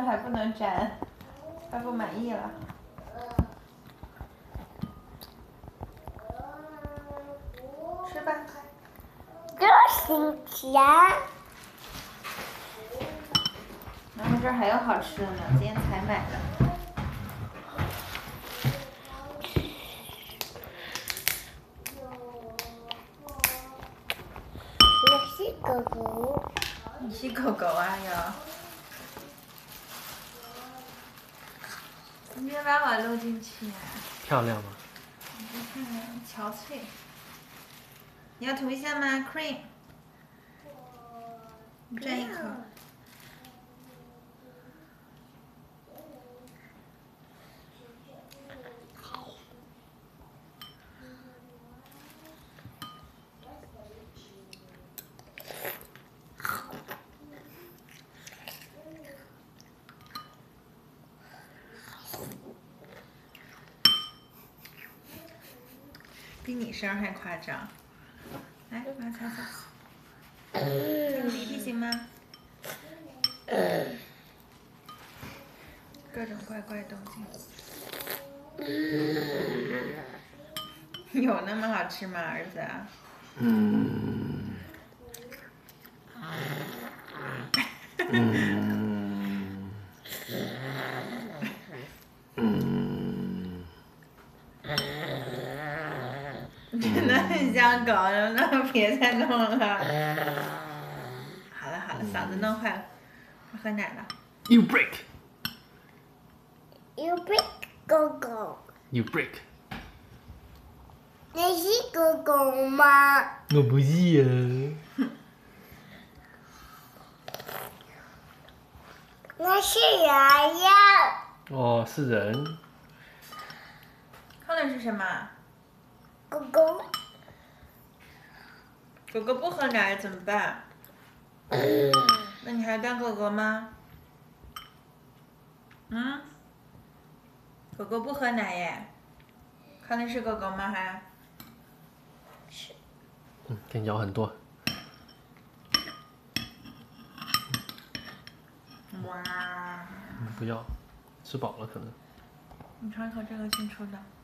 还不能粘，他不满意了。吃吧，快。 这新鲜。 然后这儿还有好吃的呢，今天才买的。 我是狗狗。 你是狗狗啊要？你别把我录进去啊！ 漂亮吗？ 你看看，憔悴。你要涂一下吗 ？Cream。你蘸一口。比你声还夸张。来，我要擦擦。擦个鼻涕行吗？各种怪怪动静。有那么好吃吗，儿子？真的很像狗，那别再弄了。好了好了，嗓子弄坏了，快喝奶了。 You break. You break 狗狗。 You break. 你是狗狗吗？ 我不是呀。 那是人呀。 哦，是人。 喝的是什么？ 狗狗。 狗狗不喝奶怎么办？那你还当狗狗吗？嗯？狗狗不喝奶耶。康乐是狗狗吗？还？ 是。 可以咬很多。 哇！ 不要，吃饱了可能。 你尝一口这个新出的。